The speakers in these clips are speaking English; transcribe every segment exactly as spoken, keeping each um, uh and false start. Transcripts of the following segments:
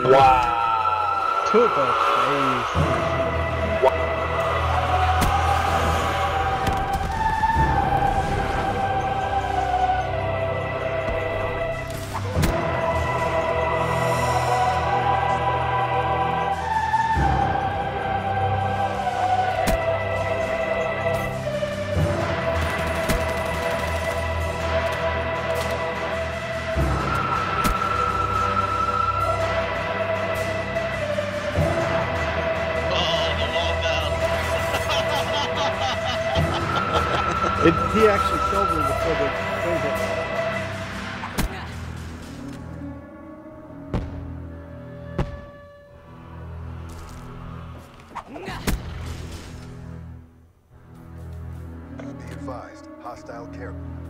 Wow. To the face. It, he actually killed me before the thing hit. Be advised, hostile care.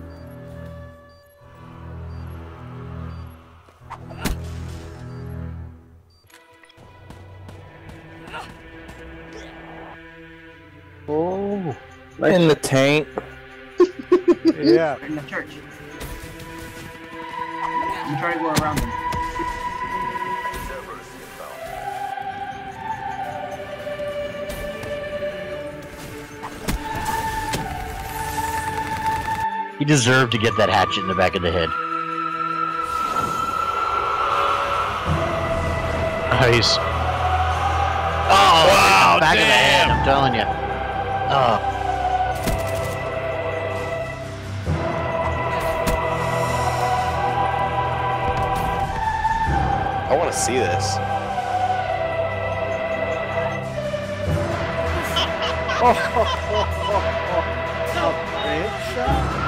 Oh, In the tank. yeah. In the church. I'm trying to go around them. He deserved to get that hatchet in the back of the head. Nice. Oh, wow, back damn. of the head, I'm telling you. Oh. I want to see this. Oh, oh, oh, oh, oh. A big shot?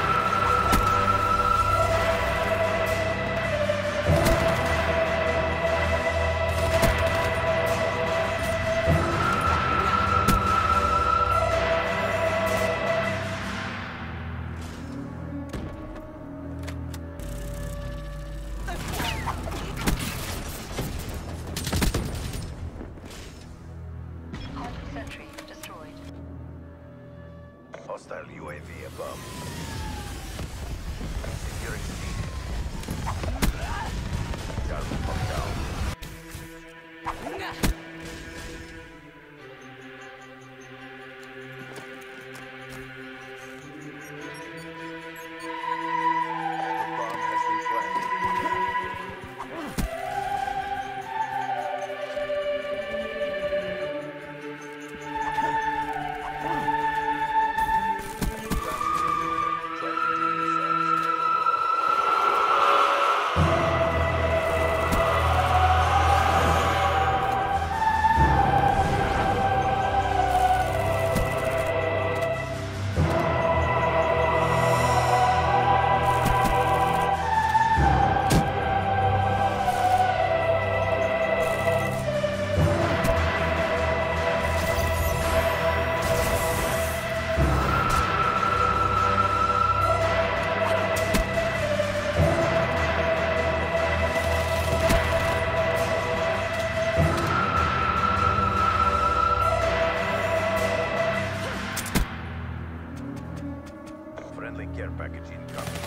Sentry destroyed. Hostile U A V above. Securing C. Target locked down. The bomb has been planted. Friendly care package incoming.